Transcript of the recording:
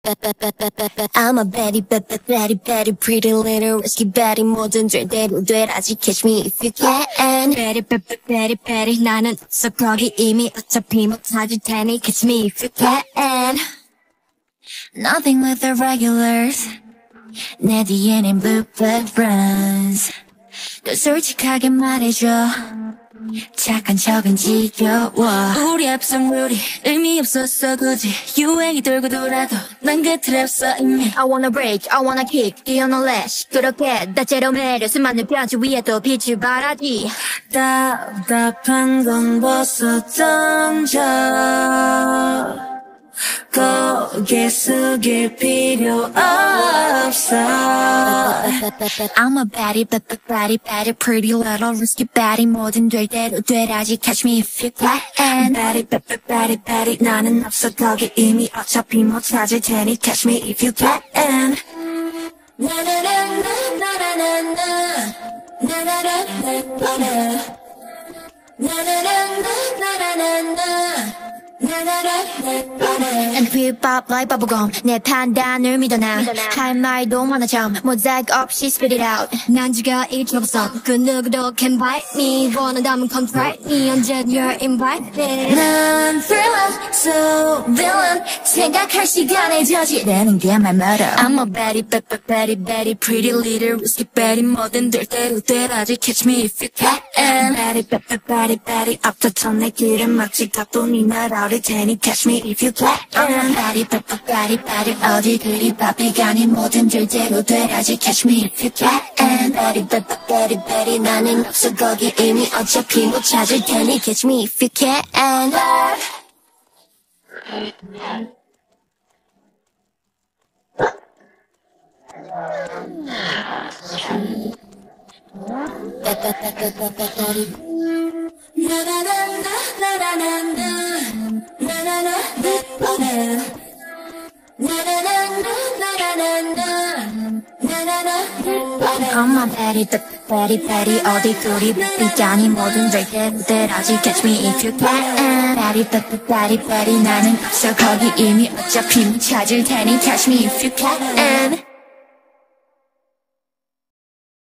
I'm a baddie, baddie, baddie, pretty little risky baddie. 뭐든 절대로 되라지. Catch me if you can. Baddie, baddie, baddie. 나는 없어 거기 이미 어차피 못 찾을 테니. Catch me if you can. Nothing with the regulars. 내 뒤에는 bluebird runs. 또 솔직하게 말해줘. 착한 척은 지겨워. 우리 합성 룰이 의미 없었어 굳이. 유행이 돌고 돌아도 난 그 틀에 없어 이미. I wanna break, I wanna kick, 뛰어놀래 시끄럽게 다채로운 매력 수많은 편지 위에 또 빛을 발하지. 답답한 건 벗어 던져. 고개 숙일 필요 없어. I'm a baddie, baddie, baddie, pretty little risky baddie. 뭐든 될 대로 되라지. Catch me if you can. Baddie, baddie, baddie. 나는 없어 거기 이미 어차피 못 찾을 테니. Catch me if you can. And we pop like bubblegum. 내 판단을 믿어 난. 할 말도 많아 참. 모자이크 없이 spit it out. 난 지가 일도 없어. 그 누구도 can bite me. 원한다면 come try me. 언제든 you're invited. 난 thriller, so villain. 생각할 시간에 저지르는 게 말 멀어. I'm a baddie, baddie, baddie, pretty little risky baddie. 뭐든 될 대로 되라지. Catch me if you can. Baddie, baddie, baddie. 앞다퉈 내 길을 막지 가뿐히 날아오를 테니. Catch me if you can. I'm a baddie, baddie, baddie. 어디 그리 바삐가니 뭐든 될 대로 되라지. Catch me if you can. Baddie, baddie, baddie. 나는 없어 거기 이미 어차피 못 찾을 테니. Catch me if you can. I'm a baddie, baddie, baddie. 어디 그리 바삐가니 뭐든 될 대로 되라지. Catch me if you can. Baddie, baddie, baddie. 나는 없어 거기 이미 어차피 못 찾을 테니. Catch me if you can.